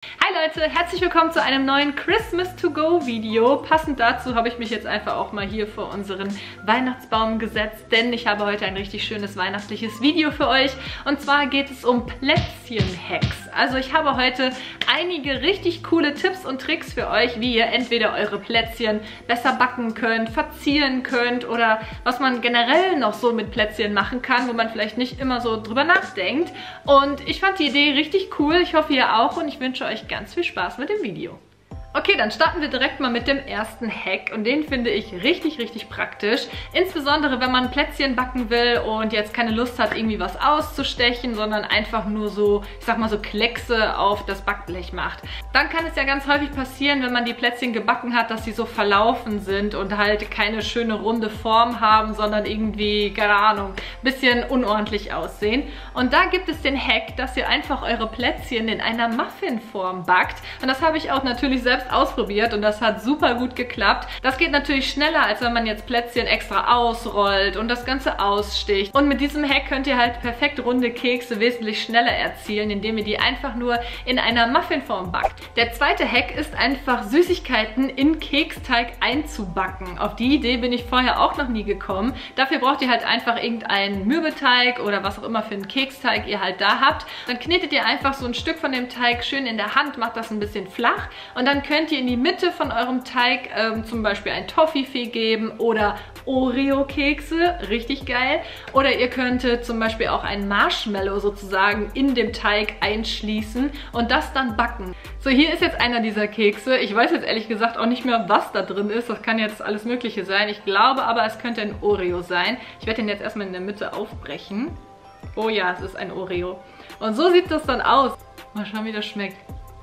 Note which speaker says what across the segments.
Speaker 1: Hi Leute, herzlich willkommen zu einem neuen Christmas to go Video. Passend dazu habe ich mich jetzt einfach auch mal hier vor unseren Weihnachtsbaum gesetzt, denn ich habe heute ein richtig schönes weihnachtliches Video für euch. Und zwar geht es um Plätzchen-Hacks. Also ich habe heute einige richtig coole Tipps und Tricks für euch, wie ihr entweder eure Plätzchen besser backen könnt, verzieren könnt oder was man generell noch so mit Plätzchen machen kann, wo man vielleicht nicht immer so drüber nachdenkt. Und ich fand die Idee richtig cool. Ich hoffe ihr auch und ich wünsche euch ganz viel Spaß mit dem Video. Okay, dann starten wir direkt mal mit dem ersten Hack und den finde ich richtig praktisch. Insbesondere, wenn man Plätzchen backen will und jetzt keine Lust hat, irgendwie was auszustechen, sondern einfach nur so, ich sag mal so Kleckse auf das Backblech macht. Dann kann es ja ganz häufig passieren, wenn man die Plätzchen gebacken hat, dass sie so verlaufen sind und halt keine schöne runde Form haben, sondern irgendwie, keine Ahnung, ein bisschen unordentlich aussehen. Und da gibt es den Hack, dass ihr einfach eure Plätzchen in einer Muffinform backt. Und das habe ich auch natürlich selbst ausprobiert und das hat super gut geklappt. Das geht natürlich schneller, als wenn man jetzt Plätzchen extra ausrollt und das Ganze aussticht. Und mit diesem Hack könnt ihr halt perfekt runde Kekse wesentlich schneller erzielen, indem ihr die einfach nur in einer Muffinform backt. Der zweite Hack ist einfach Süßigkeiten in Keksteig einzubacken. Auf die Idee bin ich vorher auch noch nie gekommen. Dafür braucht ihr halt einfach irgendeinen Mürbeteig oder was auch immer für einen Keksteig ihr halt da habt. Dann knetet ihr einfach so ein Stück von dem Teig schön in der Hand, macht das ein bisschen flach und dann könnt ihr in die Mitte von eurem Teig zum Beispiel ein Toffifee geben oder Oreo-Kekse, richtig geil. Oder ihr könntet zum Beispiel auch ein Marshmallow sozusagen in dem Teig einschließen und das dann backen. So, hier ist jetzt einer dieser Kekse. Ich weiß jetzt ehrlich gesagt auch nicht mehr, was da drin ist. Das kann jetzt alles Mögliche sein. Ich glaube aber, es könnte ein Oreo sein. Ich werde den jetzt erstmal in der Mitte aufbrechen. Oh ja, es ist ein Oreo. Und so sieht das dann aus. Mal schauen, wie das schmeckt.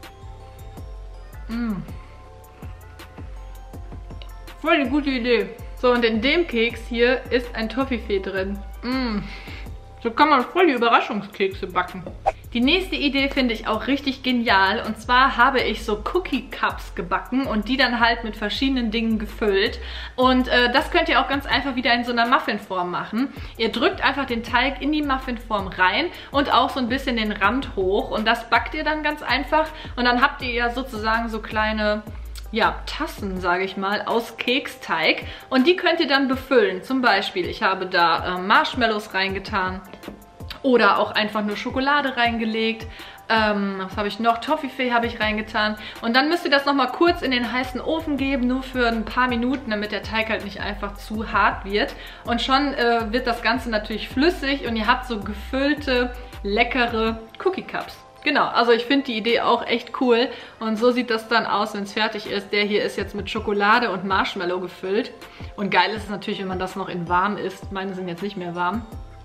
Speaker 1: Voll eine gute Idee. So, und in dem Keks hier ist ein Toffifee drin. So kann man voll die Überraschungskekse backen. Die nächste Idee finde ich auch richtig genial. Und zwar habe ich so Cookie Cups gebacken und die dann halt mit verschiedenen Dingen gefüllt. Und das könnt ihr auch ganz einfach wieder in so einer Muffinform machen. Ihr drückt einfach den Teig in die Muffinform rein und auch so ein bisschen den Rand hoch. Und das backt ihr dann ganz einfach. Und dann habt ihr ja sozusagen so kleine, ja, Tassen, sage ich mal, aus Keksteig. Und die könnt ihr dann befüllen. Zum Beispiel, ich habe da Marshmallows reingetan. Oder auch einfach nur Schokolade reingelegt. Was habe ich noch? Toffifee habe ich reingetan. Und dann müsst ihr das nochmal kurz in den heißen Ofen geben, nur für ein paar Minuten, damit der Teig halt nicht einfach zu hart wird. Und schon wird das Ganze natürlich flüssig und ihr habt so gefüllte, leckere Cookie Cups. Genau, also ich finde die Idee auch echt cool. Und so sieht das dann aus, wenn es fertig ist. Der hier ist jetzt mit Schokolade und Marshmallow gefüllt. Und geil ist es natürlich, wenn man das noch in warm isst. Meine sind jetzt nicht mehr warm.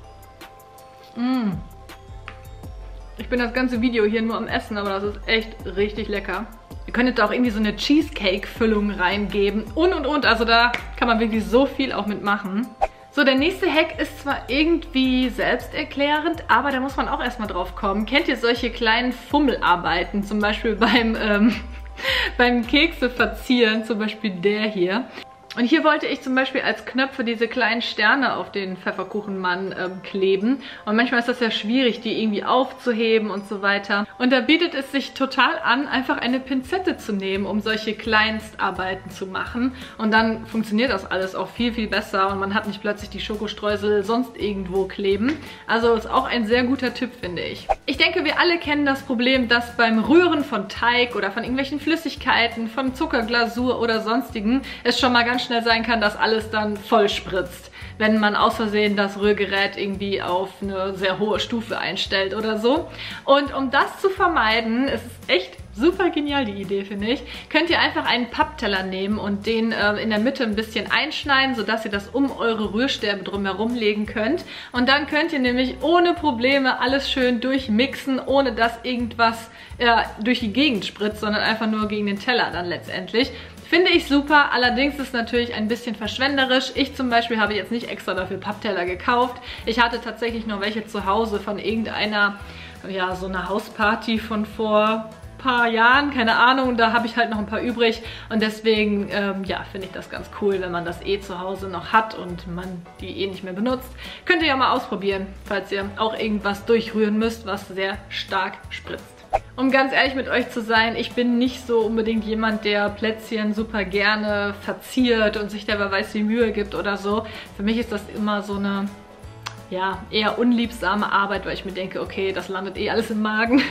Speaker 1: Ich bin das ganze Video hier nur am Essen, aber das ist echt richtig lecker. Ihr könntet da auch irgendwie so eine Cheesecake-Füllung reingeben und. Also da kann man wirklich so viel auch mitmachen. So, der nächste Hack ist zwar irgendwie selbsterklärend, aber da muss man auch erstmal drauf kommen. Kennt ihr solche kleinen Fummelarbeiten, zum Beispiel beim Kekse verzieren, zum Beispiel der hier. Und hier wollte ich zum Beispiel als Knöpfe diese kleinen Sterne auf den Pfefferkuchenmann kleben. Und manchmal ist das ja schwierig, die irgendwie aufzuheben und so weiter. Und da bietet es sich total an, einfach eine Pinzette zu nehmen, um solche Kleinstarbeiten zu machen. Und dann funktioniert das alles auch viel besser und man hat nicht plötzlich die Schokostreusel sonst irgendwo kleben. Also ist auch ein sehr guter Tipp, finde ich. Ich denke, wir alle kennen das Problem, dass beim Rühren von Teig oder von irgendwelchen Flüssigkeiten, von Zuckerglasur oder sonstigen, es schon mal ganz schnell sein kann, dass alles dann voll spritzt, wenn man aus Versehen das Rührgerät irgendwie auf eine sehr hohe Stufe einstellt oder so. Und um das zu vermeiden, ist es echt super genial, die Idee, finde ich, könnt ihr einfach einen Pappteller nehmen und den in der Mitte ein bisschen einschneiden, sodass ihr das um eure Rührstäbe drumherum legen könnt. Und dann könnt ihr nämlich ohne Probleme alles schön durchmixen, ohne dass irgendwas durch die Gegend spritzt, sondern einfach nur gegen den Teller dann letztendlich. Finde ich super, allerdings ist es natürlich ein bisschen verschwenderisch. Ich zum Beispiel habe jetzt nicht extra dafür Pappteller gekauft. Ich hatte tatsächlich noch welche zu Hause von irgendeiner, ja, so einer Hausparty von vor paar Jahren, keine Ahnung, da habe ich halt noch ein paar übrig und deswegen, ja, finde ich das ganz cool, wenn man das zu Hause noch hat und man die nicht mehr benutzt. Könnt ihr ja mal ausprobieren, falls ihr auch irgendwas durchrühren müsst, was sehr stark spritzt. Um ganz ehrlich mit euch zu sein, ich bin nicht so unbedingt jemand, der Plätzchen super gerne verziert und sich dabei weiß wie Mühe gibt oder so. Für mich ist das immer so eine, ja, eher unliebsame Arbeit, weil ich mir denke, okay, das landet eh alles im Magen.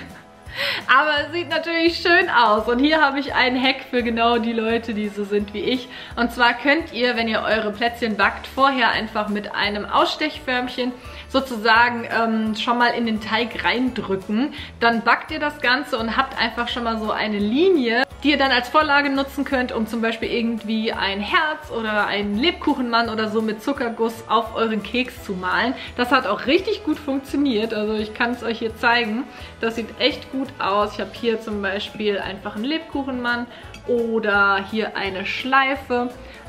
Speaker 1: Aber es sieht natürlich schön aus und hier habe ich einen Hack für genau die Leute, die so sind wie ich. Und zwar könnt ihr, wenn ihr eure Plätzchen backt, vorher einfach mit einem Ausstechförmchen sozusagen schon mal in den Teig reindrücken. Dann backt ihr das Ganze und habt einfach schon mal so eine Linie, die ihr dann als Vorlage nutzen könnt, um zum Beispiel irgendwie ein Herz oder einen Lebkuchenmann oder so mit Zuckerguss auf euren Keks zu malen. Das hat auch richtig gut funktioniert, also ich kann es euch hier zeigen. Das sieht echt gut aus. Ich habe hier zum Beispiel einfach einen Lebkuchenmann oder hier eine Schleife.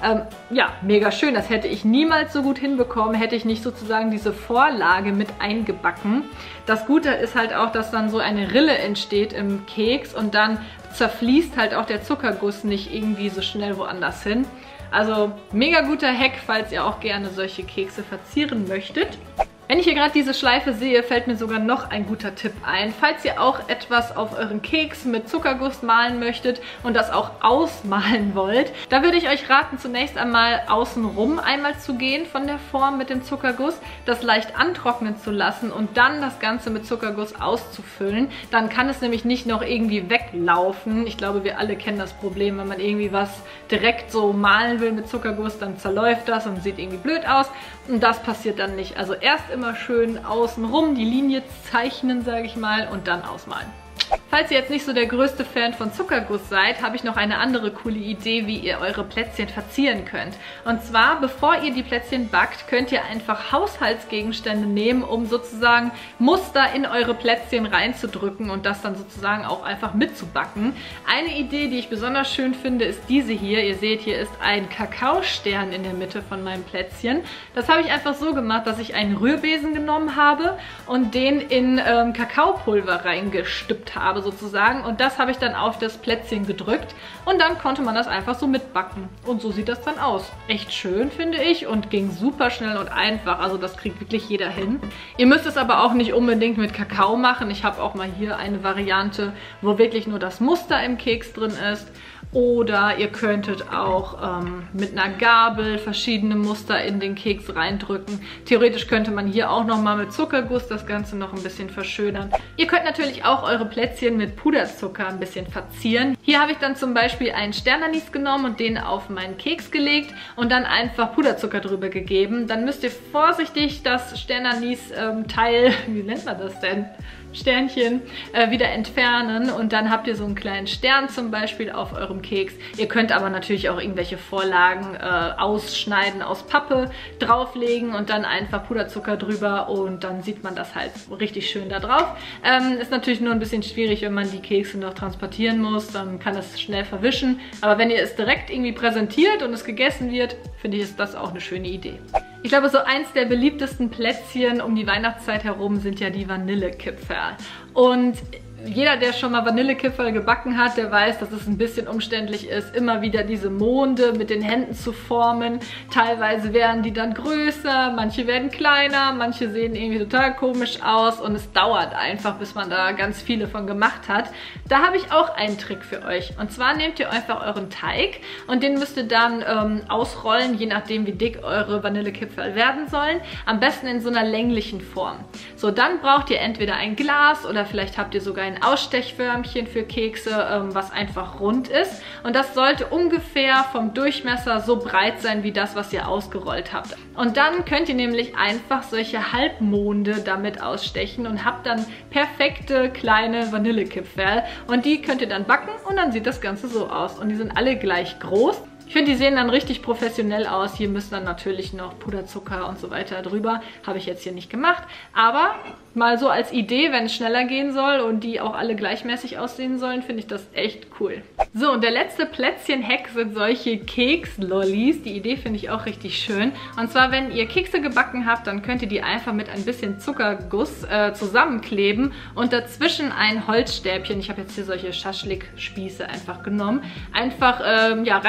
Speaker 1: Ja, mega schön. Das hätte ich niemals so gut hinbekommen, hätte ich nicht sozusagen diese Vorlage mit eingebacken. Das Gute ist halt auch, dass dann so eine Rille entsteht im Keks und dann zerfließt halt auch der Zuckerguss nicht irgendwie so schnell woanders hin. Also mega guter Hack, falls ihr auch gerne solche Kekse verzieren möchtet. Wenn ich hier gerade diese Schleife sehe, fällt mir sogar noch ein guter Tipp ein. Falls ihr auch etwas auf euren Keks mit Zuckerguss malen möchtet und das auch ausmalen wollt, da würde ich euch raten, zunächst einmal außenrum einmal zu gehen von der Form mit dem Zuckerguss, das leicht antrocknen zu lassen und dann das Ganze mit Zuckerguss auszufüllen. Dann kann es nämlich nicht noch irgendwie weglaufen. Ich glaube, wir alle kennen das Problem, wenn man irgendwie was direkt so malen will mit Zuckerguss, dann zerläuft das und sieht irgendwie blöd aus. Und das passiert dann nicht. Also erst immer schön außenrum die Linie zeichnen, sage ich mal, und dann ausmalen. Falls ihr jetzt nicht so der größte Fan von Zuckerguss seid, habe ich noch eine andere coole Idee, wie ihr eure Plätzchen verzieren könnt. Und zwar, bevor ihr die Plätzchen backt, könnt ihr einfach Haushaltsgegenstände nehmen, um sozusagen Muster in eure Plätzchen reinzudrücken und das dann sozusagen auch einfach mitzubacken. Eine Idee, die ich besonders schön finde, ist diese hier. Ihr seht, hier ist ein Kakaostern in der Mitte von meinem Plätzchen. Das habe ich einfach so gemacht, dass ich einen Rührbesen genommen habe und den in Kakaopulver reingestippt habe sozusagen und das habe ich dann auf das Plätzchen gedrückt und dann konnte man das einfach so mitbacken und so sieht das dann aus. Echt schön, finde ich, und ging super schnell und einfach, also das kriegt wirklich jeder hin. Ihr müsst es aber auch nicht unbedingt mit Kakao machen. Ich habe auch mal hier eine Variante, wo wirklich nur das Muster im Keks drin ist. Oder ihr könntet auch mit einer Gabel verschiedene Muster in den Keks reindrücken. Theoretisch könnte man hier auch nochmal mit Zuckerguss das Ganze noch ein bisschen verschönern. Ihr könnt natürlich auch eure Plätzchen mit Puderzucker ein bisschen verzieren. Hier habe ich dann zum Beispiel einen Sternanis genommen und den auf meinen Keks gelegt und dann einfach Puderzucker drüber gegeben. Dann müsst ihr vorsichtig das Sternanis-Teil, wie nennt man das denn? Sternchen wieder entfernen und dann habt ihr so einen kleinen Stern zum Beispiel auf eurem Keks. Ihr könnt aber natürlich auch irgendwelche Vorlagen ausschneiden aus Pappe, drauflegen und dann einfach Puderzucker drüber und dann sieht man das halt richtig schön da drauf. Ist natürlich nur ein bisschen schwierig, wenn man die Kekse noch transportieren muss, dann kann es schnell verwischen. Aber wenn ihr es direkt irgendwie präsentiert und es gegessen wird, finde ich, ist das auch eine schöne Idee. Ich glaube, so eins der beliebtesten Plätzchen um die Weihnachtszeit herum sind ja die Vanillekipferl. Und jeder, der schon mal Vanillekipferl gebacken hat, der weiß, dass es ein bisschen umständlich ist, immer wieder diese Monde mit den Händen zu formen. Teilweise werden die dann größer, manche werden kleiner, manche sehen irgendwie total komisch aus und es dauert einfach, bis man da ganz viele von gemacht hat. Da habe ich auch einen Trick für euch. Und zwar nehmt ihr einfach euren Teig und den müsst ihr dann ausrollen, je nachdem wie dick eure Vanillekipferl werden sollen. Am besten in so einer länglichen Form. So, dann braucht ihr entweder ein Glas oder vielleicht habt ihr sogar ein Ausstechförmchen für Kekse, was einfach rund ist. Und das sollte ungefähr vom Durchmesser so breit sein wie das, was ihr ausgerollt habt. Und dann könnt ihr nämlich einfach solche Halbmonde damit ausstechen und habt dann perfekte kleine Vanillekipferl. Und die könnt ihr dann backen und dann sieht das Ganze so aus. Und die sind alle gleich groß. Ich finde, die sehen dann richtig professionell aus. Hier müssen dann natürlich noch Puderzucker und so weiter drüber. Habe ich jetzt hier nicht gemacht. Aber mal so als Idee, wenn es schneller gehen soll und die auch alle gleichmäßig aussehen sollen, finde ich das echt cool. So, und der letzte Plätzchen-Hack sind solche Keks-Lollis. Die Idee finde ich auch richtig schön. Und zwar, wenn ihr Kekse gebacken habt, dann könnt ihr die einfach mit ein bisschen Zuckerguss zusammenkleben und dazwischen ein Holzstäbchen, ich habe jetzt hier solche Schaschlik-Spieße einfach genommen, einfach ja, reinlegen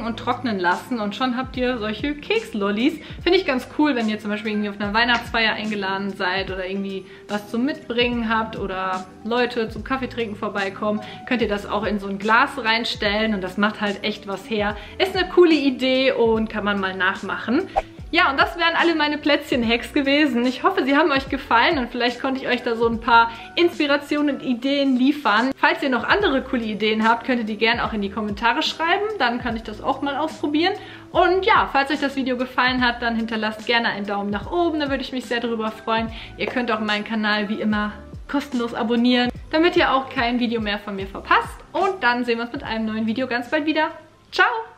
Speaker 1: mitbringen und trocknen lassen und schon habt ihr solche Kekslollis. Finde ich ganz cool, wenn ihr zum Beispiel irgendwie auf einer Weihnachtsfeier eingeladen seid oder irgendwie was zum Mitbringen habt oder Leute zum Kaffeetrinken vorbeikommen, könnt ihr das auch in so ein Glas reinstellen und das macht halt echt was her. Ist eine coole Idee und kann man mal nachmachen. Ja, und das wären alle meine Plätzchen-Hacks gewesen. Ich hoffe, sie haben euch gefallen und vielleicht konnte ich euch da so ein paar Inspirationen und Ideen liefern. Falls ihr noch andere coole Ideen habt, könnt ihr die gerne auch in die Kommentare schreiben. Dann kann ich das auch mal ausprobieren. Und ja, falls euch das Video gefallen hat, dann hinterlasst gerne einen Daumen nach oben. Da würde ich mich sehr darüber freuen. Ihr könnt auch meinen Kanal wie immer kostenlos abonnieren, damit ihr auch kein Video mehr von mir verpasst. Und dann sehen wir uns mit einem neuen Video ganz bald wieder. Ciao!